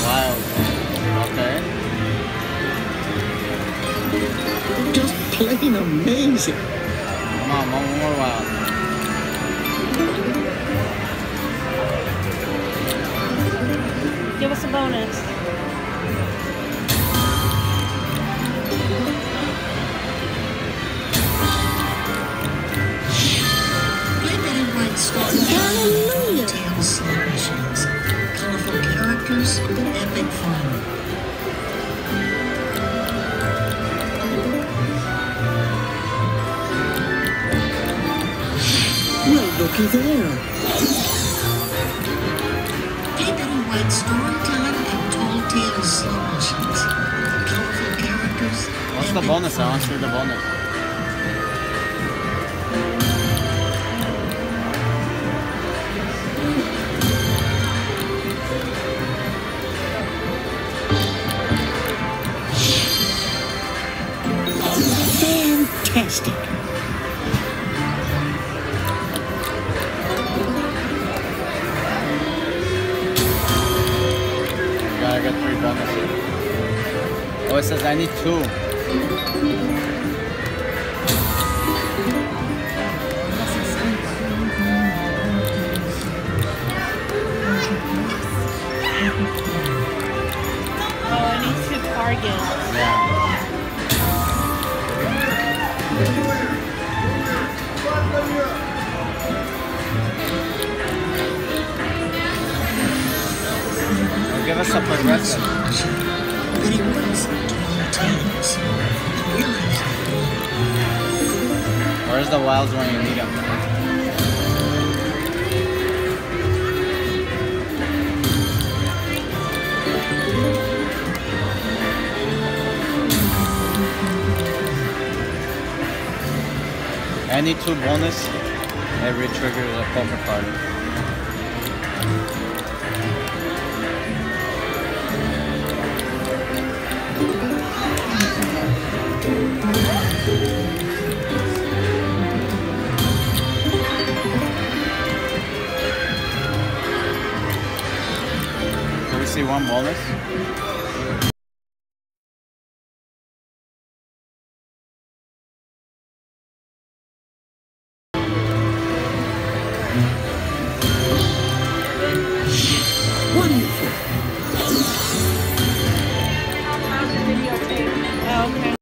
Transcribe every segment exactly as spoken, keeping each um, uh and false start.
Wild. Okay. Just plain amazing. Come on, one more wild. Give us a bonus. Hallelujah! Tales, slot machines, colorful characters, epic fun. Well, looky there. Pink and white storytime and tall tales, slot machines, colorful characters. What's the bonus? I want to see the bonus. Fantastic. Gotta get three bonuses. Oh, it says I need two. Oh, I need two targets. Yeah. Give us a progressive. But it was tall tales. Where's the wilds when you need them? Any two bonus, every trigger is a poker card. Can we see one bonus? Wonderful. Oh, okay.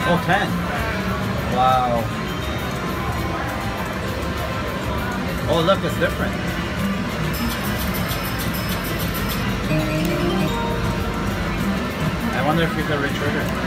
Oh, ten. Wow. Oh, look, it's different. I wonder if we could re-trigger.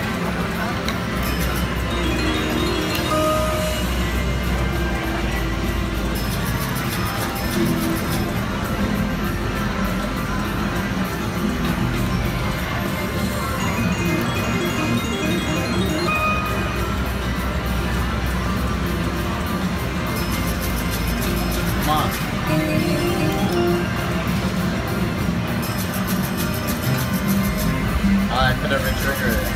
Come on. Oh, I could have re-triggered it.